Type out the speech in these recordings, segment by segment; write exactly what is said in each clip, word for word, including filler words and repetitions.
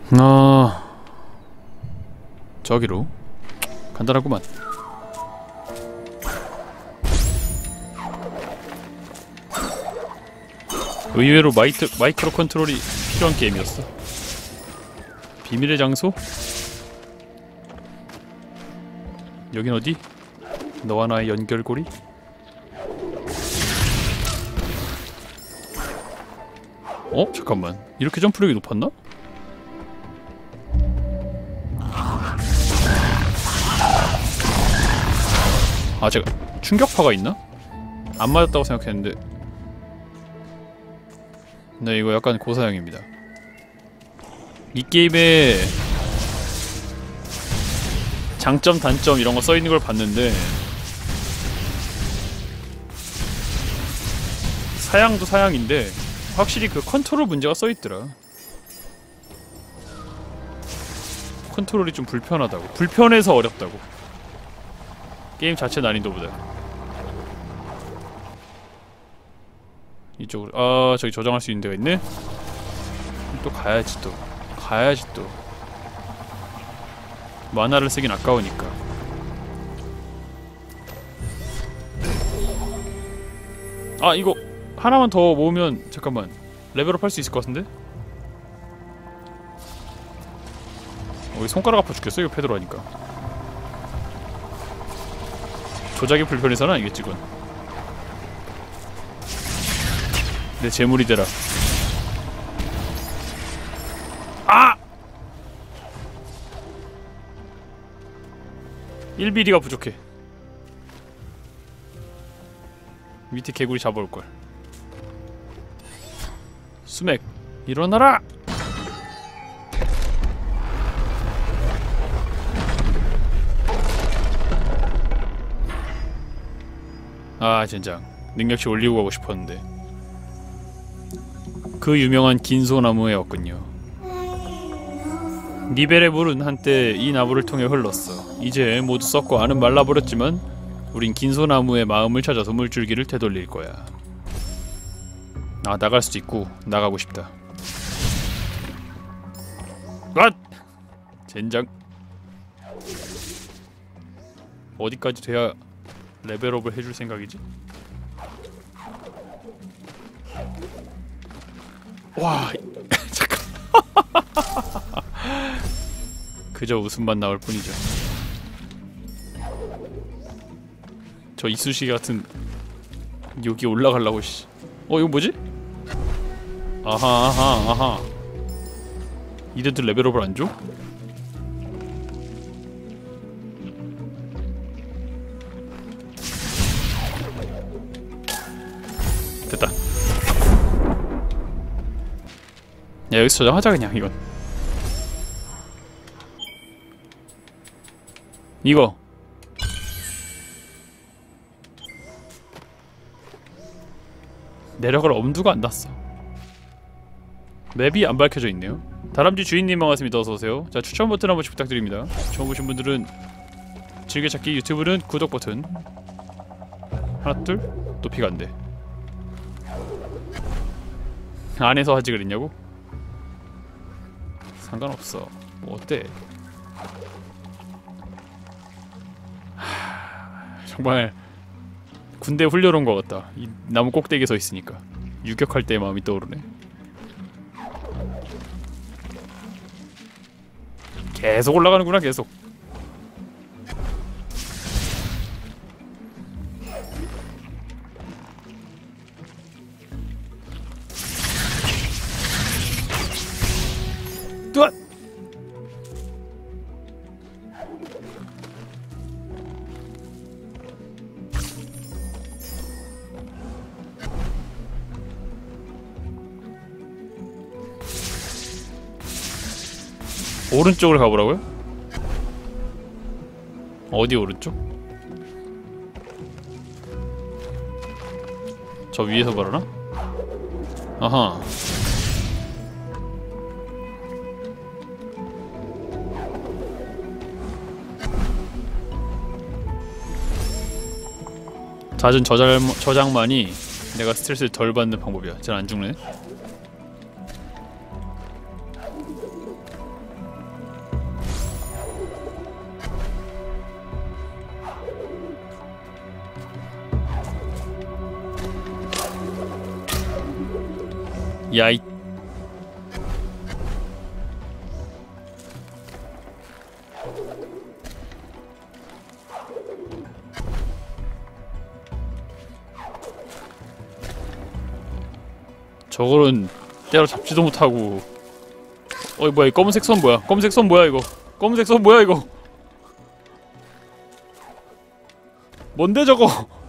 아... 저기로 간단하구만. 의외로 마이트, 마이크로 컨트롤이 필요한 게임이었어. 비밀의 장소? 여긴 어디? 너와 나의 연결고리? 어? 잠깐만, 이렇게 점프력이 높았나? 아, 제가 충격파가 있나? 안 맞았다고 생각했는데. 네, 이거 약간 고사양입니다. 이 게임에 장점, 단점 이런 거 써있는 걸 봤는데 사양도 사양인데 확실히 그 컨트롤 문제가 써있더라. 컨트롤이 좀 불편하다고. 불편해서 어렵다고. 게임 자체 난이도보다. 이쪽으로. 아, 저기 저장할 수 있는 데가 있네? 또 가야지. 또 가야지. 또 만화를 쓰긴 아까우니까. 아, 이거 하나만 더 모으면 잠깐만 레벨업 할 수 있을 것 같은데? 어, 손가락 아파 죽겠어 이거 패드로 하니까. 조작이 불편해서는 아니겠지 그건. 내 재물이 되라. 아! 일 비리가 부족해. 밑에 개구리 잡아올걸. 수맥 일어나라! 아, 젠장. 능력치 올리고 가고 싶었는데. 그 유명한 긴소나무에였군요. 니벨의 물은 한때 이 나무를 통해 흘렀어. 이제 모두 썩고 안은 말라버렸지만 우린 긴소나무의 마음을 찾아서 물줄기를 되돌릴 거야. 아, 나갈 수도 있고 나가고 싶다. 아! 젠장. 어디까지 돼야 레벨업을 해줄 생각이지? 와, 잠깐. 그저 웃음만 나올 뿐이죠. 저 이쑤시개 같은 여기 올라가려고 씨. 어, 이거 뭐지? 아하 아하 아하. 이들들 레벨업을 안 줘? 됐다. 야, 여기서 저장하자 그냥 이건. 이거 내려갈 엄두가 안 났어. 맵이 안 밝혀져 있네요. 다람쥐 주인님 반갑습니다. 어서오세요. 자, 추천 버튼 한 번씩 부탁드립니다. 처음 보신 분들은 즐겨찾기, 유튜브는 구독 버튼 하나 둘. 높이가 안돼. 안에서 하지 그랬냐고? 상관없어. 뭐 어때? 하... 정말 군대 훈련 온 것 같다. 이 나무 꼭대기에 서 있으니까 유격할 때의 마음이 떠오르네. 계속 올라가는구나. 계속. 뜨아! 오른쪽을 가보라고요? 어디 오른쪽? 저 위에서 바라나? 아하. 잦은 저장, 저장만이 내가 스트레스를 덜 받는 방법이야. 잘 안 죽네. 야이. 저거는 때려잡지도 못하고. 어이 뭐야 이 검은색 선 뭐야? 검은색 선 뭐야 이거? 검은색 선 뭐야 이거? 뭔데 저거?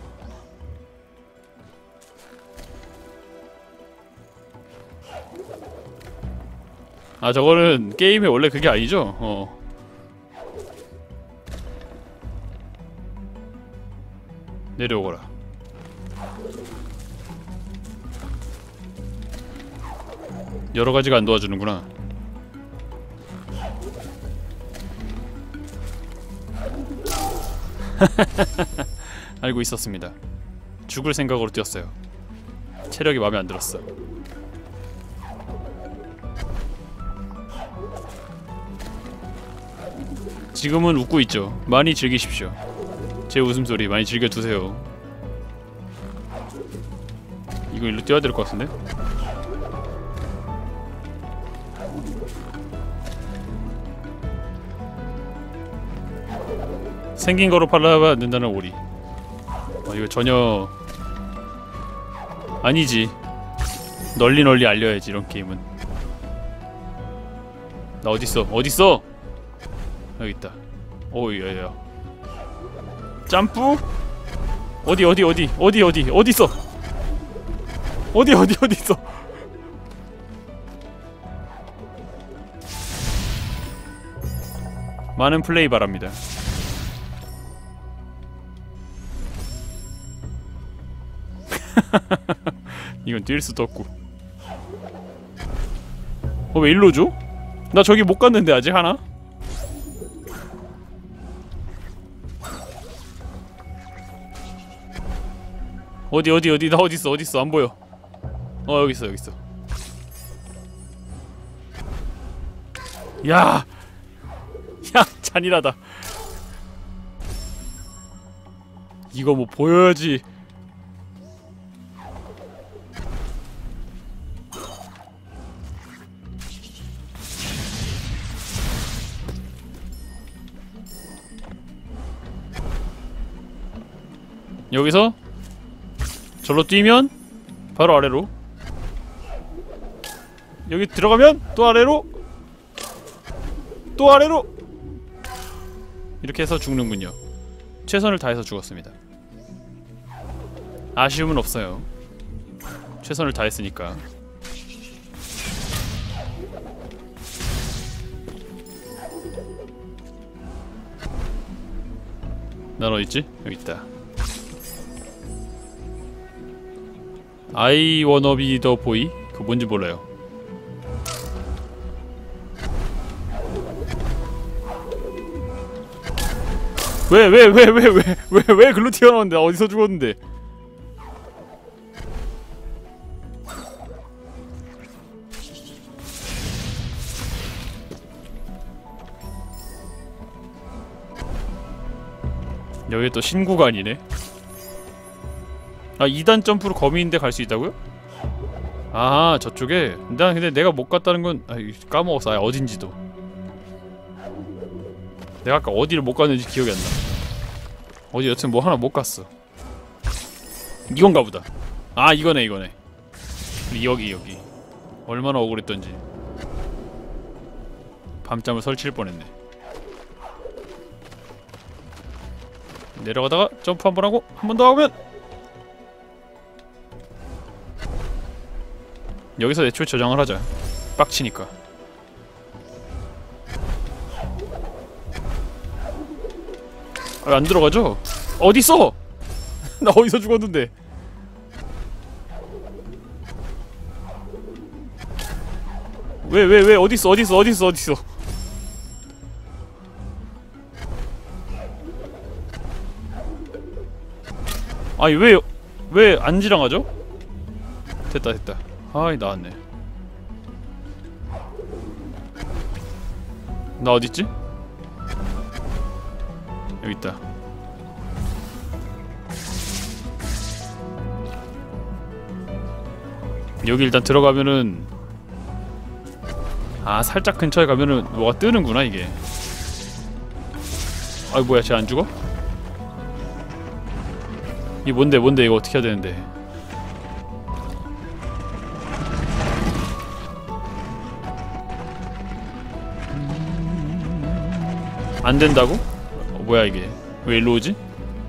아 저거는 게임의 원래 그게 아니죠? 어. 내려오거라. 여러 가지가 안 도와주는구나. 알고 있었습니다. 죽을 생각으로 뛰었어요. 체력이 마음에 안 들었어. 지금은 웃고 있죠. 많이 즐기십시오. 제 웃음소리 많이 즐겨두세요. 이거 일로 뛰어야 될 것 같은데? 생긴 거로 팔아야 된다는 오리. 어, 이거 전혀 아니지. 널리 널리 알려야지 이런 게임은. 나 어딨어? 어딨어? 여기 있다. 오이 야야. 점프? 어디 어디 어디 어디 어디 어디 있어? 어디 어디 어디 있어? 많은 플레이 바랍니다. 이건 뛸 수도 없고. 어 왜 일로 줘? 나 저기 못 갔는데 아직 하나? 어디 어디 어디 나 어딨어 어딨어 안 보여. 어 여기 있어 여기 있어. 야, 야 잔인하다. 이거 뭐 보여야지. 여기서 절로 뛰면 바로 아래로. 여기 들어가면 또 아래로, 또 아래로. 이렇게 해서 죽는군요. 최선을 다해서 죽었습니다. 아쉬움은 없어요. 최선을 다했으니까. 난 어딨지? 여기 있다. I wanna be the boy? 그거 뭔지 몰라요. 왜 왜 왜 왜 왜 왜 왜 글로 튀어나왔는데? 어디서 죽었는데? 여기 또 신구간이네. 아 이 단 점프로 거미인데 갈 수 있다고요? 아 저쪽에? 난 근데 내가 못 갔다는 건 아, 까먹었어. 아, 어딘지도. 내가 아까 어디를 못 갔는지 기억이 안 나. 어디 여튼 뭐 하나 못 갔어. 이건가 보다. 아 이거네 이거네. 여기 여기. 얼마나 억울했던지. 밤잠을 설칠 뻔했네. 내려가다가 점프 한 번 하고 한 번 더 하면 여기서 애초에 저장을 하자. 빡치니까. 아, 안 들어가죠? 어딨어? 나 어디서 죽었는데? 왜 왜 왜 어딨어 어딨어 어딨어 어딨어? 아니 왜 왜 안 지나가죠? 됐다 됐다. 아이 나왔네. 나 어딨지? 여기 있다. 여기 일단 들어가면은 아 살짝 근처에 가면은 뭐가 뜨는구나 이게. 아이 뭐야 쟤 안 죽어? 이 뭔데 뭔데 이거 어떻게 해야 되는데? 안 된다고? 어, 뭐야 이게? 왜 일로 오지?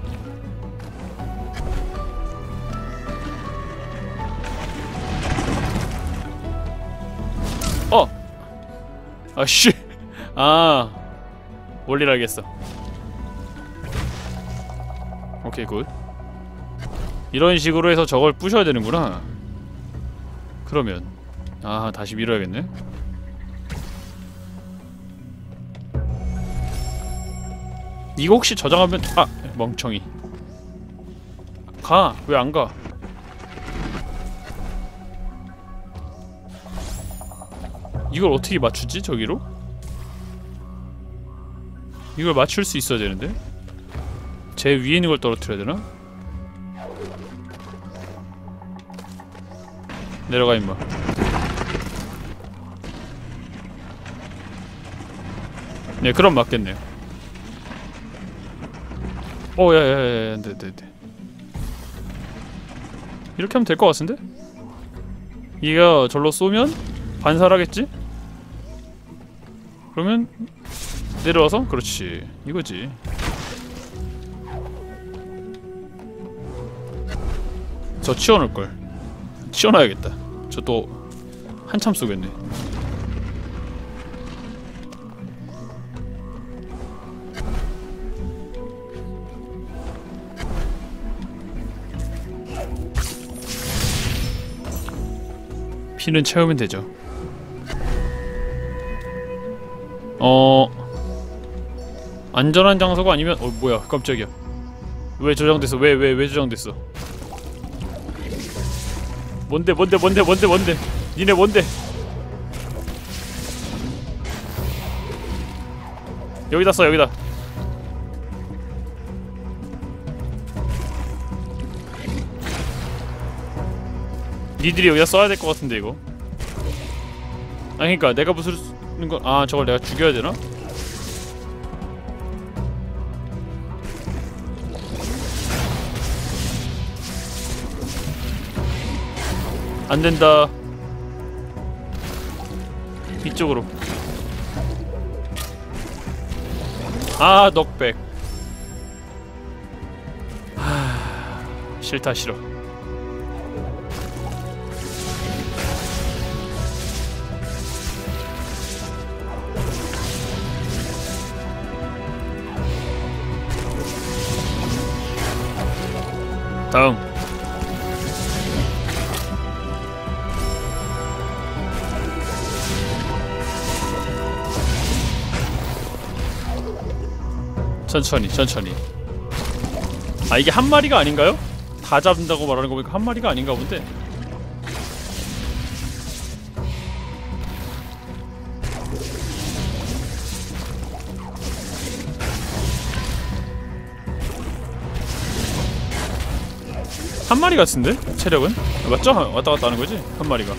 어! 아씨! 아 원리를 알겠어. 오케이 굿. 이런 식으로 해서 저걸 부셔야 되는구나. 그러면 아 다시 밀어야겠네. 이거 혹시 저장하면 아 멍청이 가! 왜 안 가? 이걸 어떻게 맞추지 저기로? 이걸 맞출 수 있어야 되는데? 제 위에 있는 걸 떨어뜨려야 되나? 내려가 임마. 네 그럼 맞겠네요. 오 야야야야 안돼 안돼 안돼. 이렇게 하면 될 것 같은데? 얘가 절로 쏘면 반살하겠지? 그러면 내려와서 그렇지 이거지. 저 치워놓을걸. 치워놔야겠다. 저 또 한참 쏘겠네. 피는 채우면 되죠. 어... 안전한 장소가 아니면 어 뭐야 깜짝이야. 왜 저장됐어? 왜 왜 왜 저장됐어? 뭔데 뭔데 뭔데 뭔데 뭔데 니네 뭔데? 여기다 써 여기다. 니들이 여기다 써야 될 것 같은데 이거. 아 그니까 내가 부수는 건 아 저걸 내가 죽여야 되나? 안 된다. 이쪽으로. 아 넉백. 하... 싫다 싫어. 다음. 천천히 천천히. 아 이게 한 마리가 아닌가요? 다 잡는다고 말하는 거 보니까 한 마리가 아닌가 본데. 한 마리 같은데? 체력은? 맞죠? 왔다 갔다 하는 거지? 한 마리가.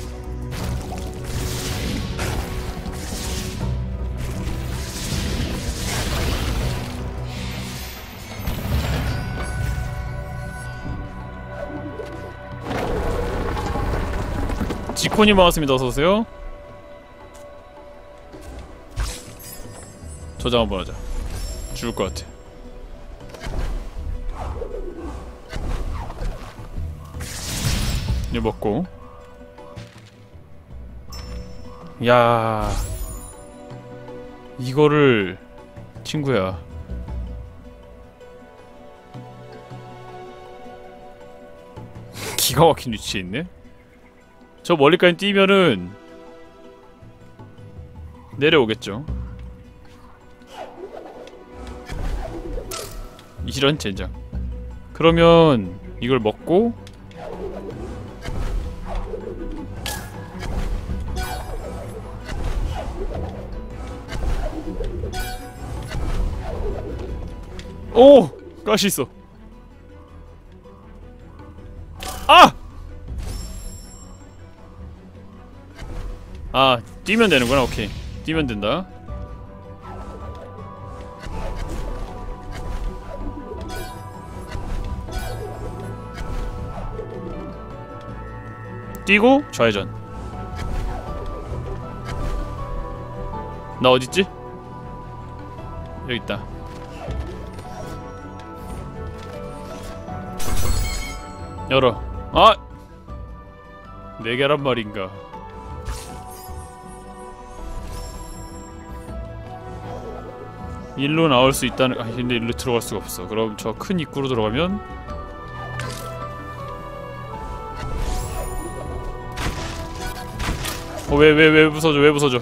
지코님 반갑습니다. 어서오세요. 저장 한번 하자. 죽을 것 같아. 이거 먹고. 야 이거를 친구야 기가 막힌 위치에 있네. 저 멀리까지 뛰면은 내려오겠죠. 이런 젠장. 그러면 이걸 먹고 오! 가시 있어. 아! 아, 뛰면 되는구나. 오케이. 뛰면 된다. 뛰고 좌회전. 나 어딨지? 여기 있다. 열어. 아! 네 개란 말인가. 일로 나올 수 있다는. 아, 근데 일로 들어갈 수가 없어. 그럼 저 큰 입구로 들어가면 어, 왜, 왜, 왜 부서져, 왜 부서져.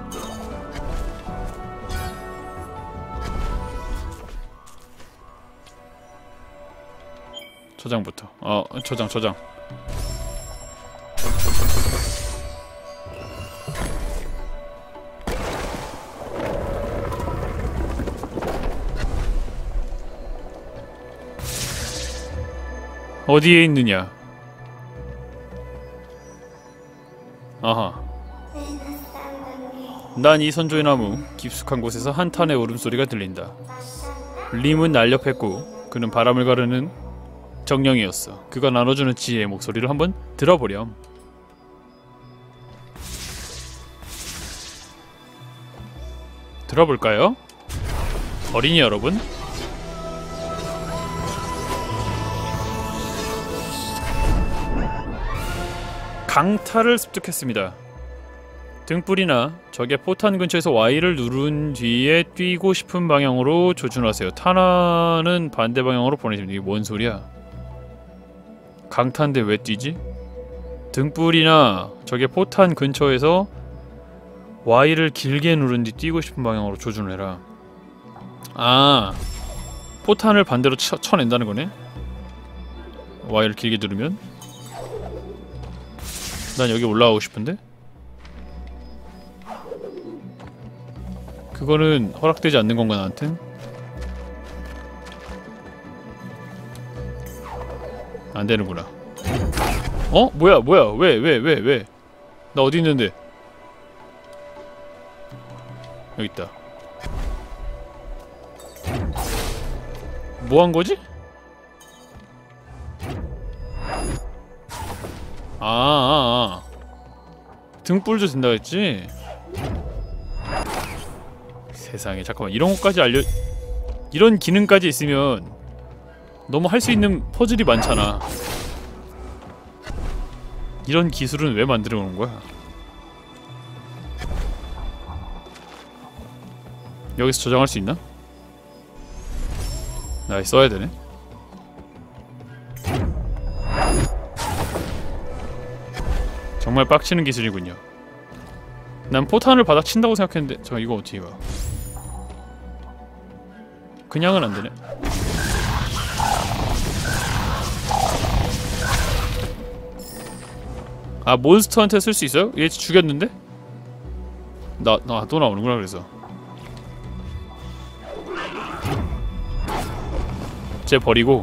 저장부터. 어, 저장, 저장. 어디에 있느냐? 아하. 난 이 선조의 나무 깊숙한 곳에서 한탄의 울음소리가 들린다. 림은 날렵했고 그는 바람을 가르는 정령이었어. 그가 나눠주는 지혜의 목소리를 한번 들어보렴. 들어볼까요? 어린이 여러분? 강타를 습득했습니다. 등불이나 적의 포탄 근처에서 Y를 누른 뒤에 뛰고 싶은 방향으로 조준하세요. 탄환은 반대 방향으로 보내십니다. 이게 뭔 소리야? 강타인데 왜 뛰지? 등불이나 적의 포탄 근처에서 Y를 길게 누른 뒤 뛰고 싶은 방향으로 조준을 해라. 아, 포탄을 반대로 쳐, 쳐낸다는 거네? Y를 길게 누르면? 난 여기 올라가고 싶은데? 그거는 허락되지 않는 건가 나한텐? 안 되는구나. 어? 뭐야 뭐야 왜 왜 왜 왜? 나 어디 있는데? 여기 있다. 뭐 한 거지? 아, 아, 아. 등불도 된다 했지? 세상에, 잠깐만, 이런 것까지 알려... 이런 기능까지 있으면 너무 할 수 있는 퍼즐이 많잖아. 이런 기술은 왜 만들어 놓은 거야? 여기서 저장할 수 있나? 나 써야 되네. 정말 빡치는 기술이군요. 난 포탄을 바닥 친다고 생각했는데 저 이거 어떻게 봐? 그냥은 안 되네. 아, 몬스터한테 쓸 수 있어요? 얘 죽였는데? 나, 나 또 나오는구나. 그래서 쟤 버리고.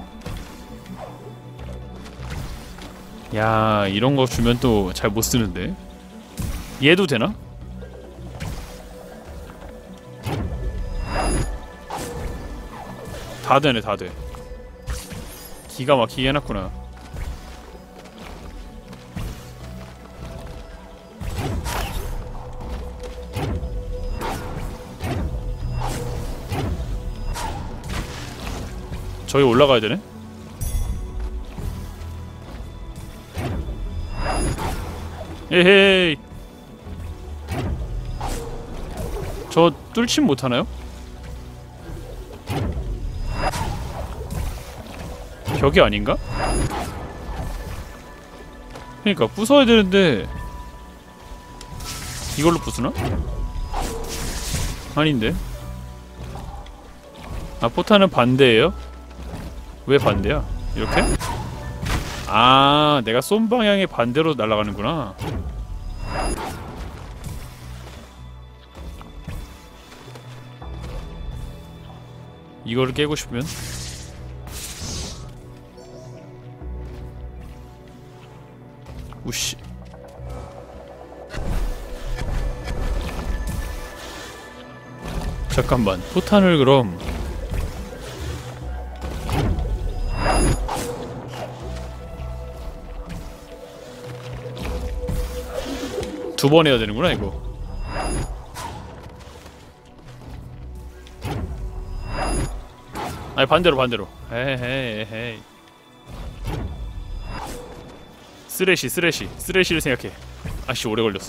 야, 이런 거 주면 또 잘 못 쓰는데. 얘도 되나? 다 되네, 다 돼. 기가 막히게 해놨구나. 저기 올라가야 되네? 에헤이. 저 뚫진 못하나요? 벽이 아닌가? 그니까 부숴야 되는데 이걸로 부수나? 아닌데. 아, 포탄은 반대예요? 왜 반대야? 이렇게? 아, 내가 쏜 방향의 반대로 날아가는구나. 이거를 깨고 싶으면 우씨. 잠깐만, 포탄을 그럼 두 번 해야 되는구나 이거. 아니 반대로 반대로. 에헤이 에헤이. 쓰레쉬 쓰레쉬 쓰레쉬를 생각해. 아씨 오래 걸렸어.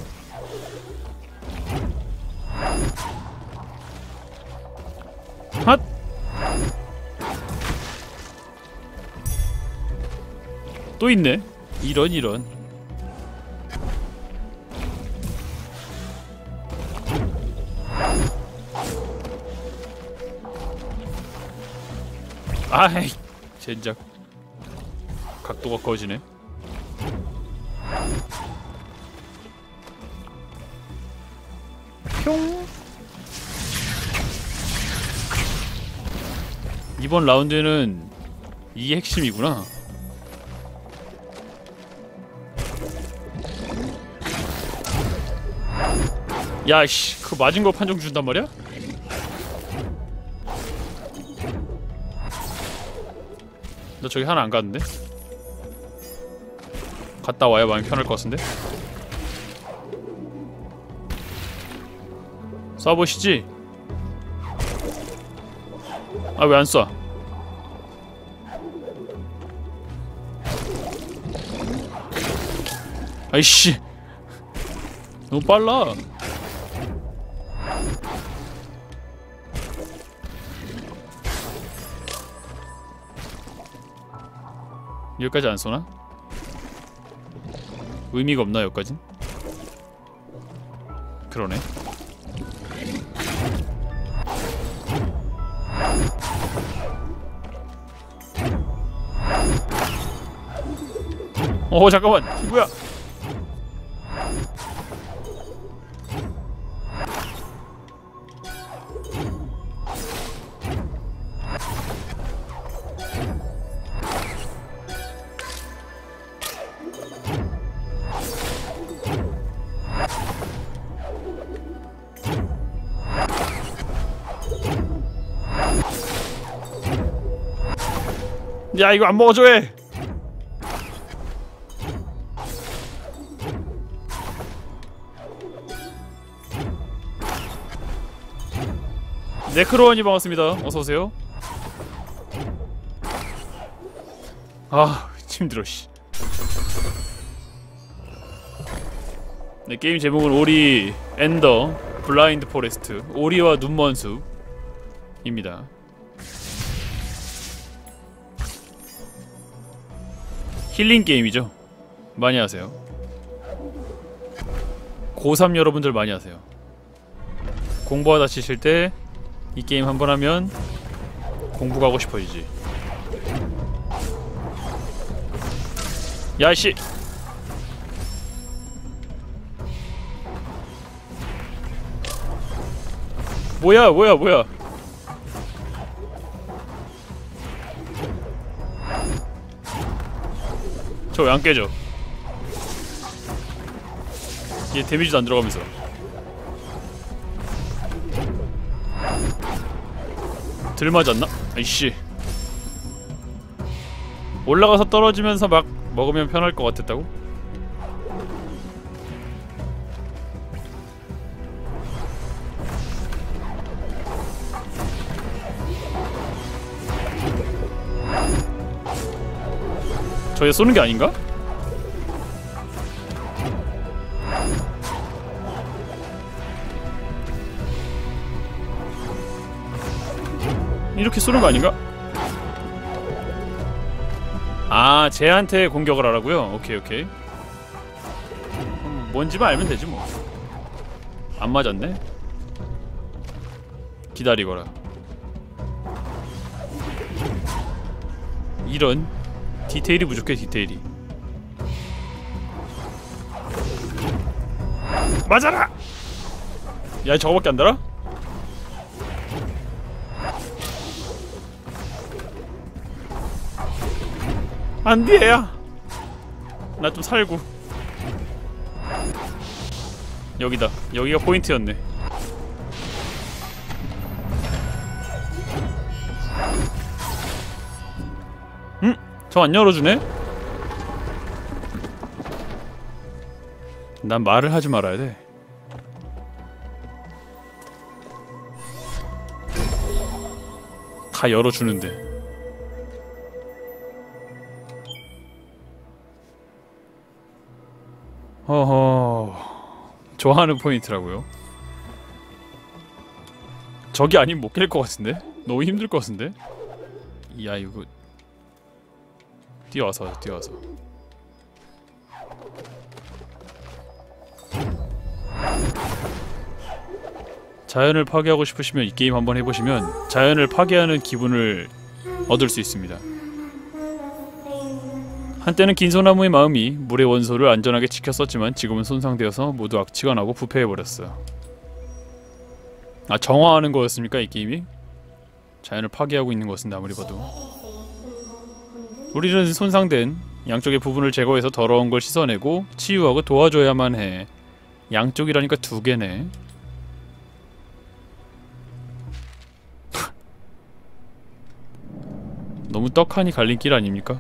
핫! 또 있네. 이런 이런. 아이 젠장. 각도가 커지네. 평. 이번 라운드는 이게 핵심이구나. 야씨, 그 맞은 거 판정 준단 말이야? 나 저기 하나 안 갔는데? 갔다 와야 마음이 편할 것 같은데? 쏴보시지. 아 왜 안 쏴? 아이씨 너무 빨라. 여기까지 안 쏘나? 의미가 없나 여기까진? 그러네. 어 잠깐만 뭐야? 야 이거 안 먹어줘 해. 네크로원이 반갑습니다. 어서오세요. 아 힘들어 씨. 네, 게임 제목은 오리 엔더 블라인드 포레스트, 오리와 눈먼 숲입니다. 힐링 게임이죠. 많이 하세요. 고삼 여러분들 많이 하세요. 공부하다 지칠 때 이 게임 한번 하면 공부가 하고 싶어지지. 야이씨! 뭐야 뭐야 뭐야. 저 왜 안 깨져? 얘 데미지도 안 들어가면서. 들 맞았나? 아이씨. 올라가서 떨어지면서 막 먹으면 편할 것 같았다고? 저얘 쏘는 게 아닌가? 이렇게 쏘는 거 아닌가? 아, 쟤한테 공격을 하라고요? 오케이 오케이. 음, 뭔지만 알면 되지 뭐. 안 맞았네? 기다리거라. 이런 디테일이 부족해. 디테일이 맞아라! 야 저거밖에 안 달아? 안돼야. 나 좀 살고. 여기다. 여기가 포인트였네. 저 안 열어주네? 난 말을 하지 말아야 돼. 다 열어주는데. 허허... 좋아하는 포인트라고요? 저기 아니면 못 깰 것 같은데? 너무 힘들 것 같은데? 야 이거... 뛰어와서 뛰어와서 자연을 파괴하고 싶으시면 이 게임 한번 해보시면 자연을 파괴하는 기분을 얻을 수 있습니다. 한때는 긴소나무의 마음이 물의 원소를 안전하게 지켰었지만 지금은 손상되어서 모두 악취가 나고 부패해버렸어. 아, 정화하는 거였습니까 이 게임이? 자연을 파괴하고 있는 것 같은데 아무리 봐도. 우리는 손상된 양쪽의 부분을 제거해서 더러운 걸 씻어내고 치유하고 도와줘야만 해. 양쪽이라니까 두 개네. 너무 떡하니 갈린 길 아닙니까?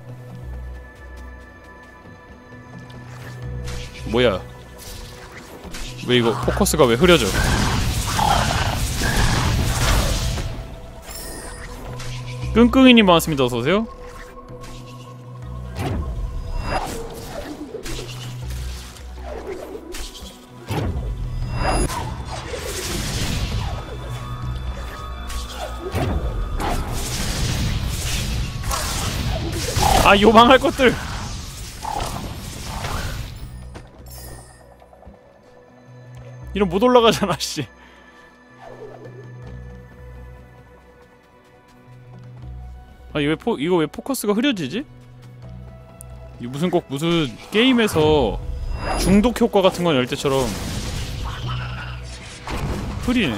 뭐야? 왜 이거 포커스가 왜 흐려져? 끙끙이님 반갑습니다. 어서오세요. 아, 요망할 것들! 이런 못 올라가잖아, 씨. 아, 이거 왜 포, 이거 왜 포커스가 흐려지지? 이 무슨 꼭 무슨 게임에서 중독 효과 같은 건 열 때처럼 흐리네.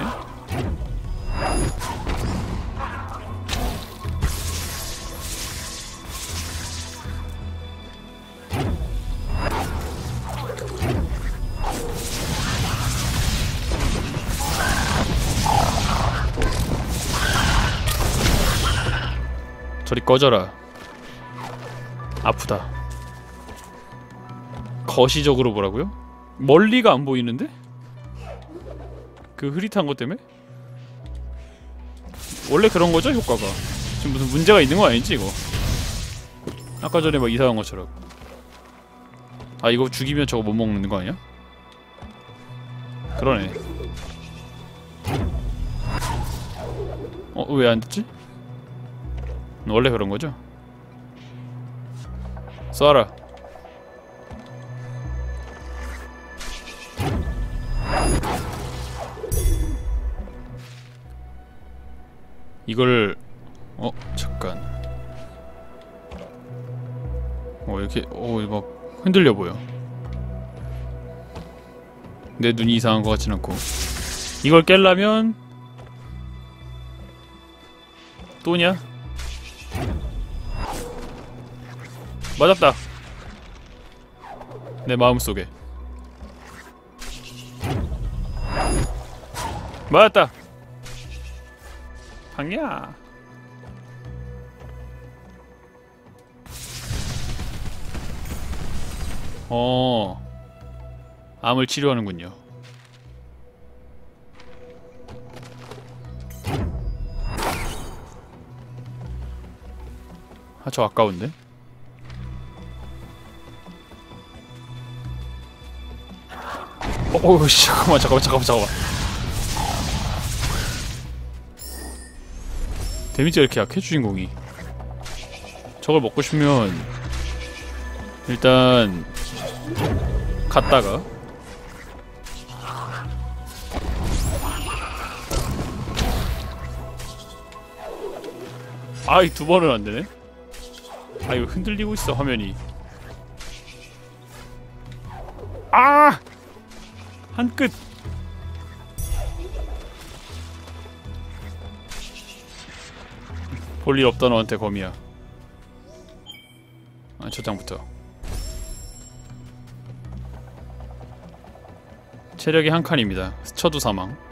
저리 꺼져라. 아프다. 거시적으로 보라고요? 멀리가 안 보이는데? 그 흐릿한 것 때문에? 원래 그런 거죠, 효과가? 지금 무슨 문제가 있는 거 아니지, 이거? 아까 전에 막 이상한 것처럼. 아, 이거 죽이면 저거 못 먹는 거 아니야? 그러네. 어, 왜 안 됐지? 원래 그런 거죠? 쏴라. 이걸 어 잠깐. 어 이렇게 어 막 흔들려 보여. 내 눈이 이상한 것 같진 않고. 이걸 깰라면 또냐? 맞았다. 내 마음속에 맞았다. 방야. 어, 암을 치료하는군요. 아, 저 아까운데? 어, 어우, 씨, 잠깐만, 잠깐만, 잠깐만, 잠깐만. 데미지가 이렇게 약해, 주인공이. 저걸 먹고 싶으면 일단 갔다가 아이, 두 번은 안 되네. 아, 이거 흔들리고 있어, 화면이. 아! 한 끗. 볼일 없다 너한테 검이야. 아, 저장부터. 체력이 한 칸입니다. 스쳐도 사망.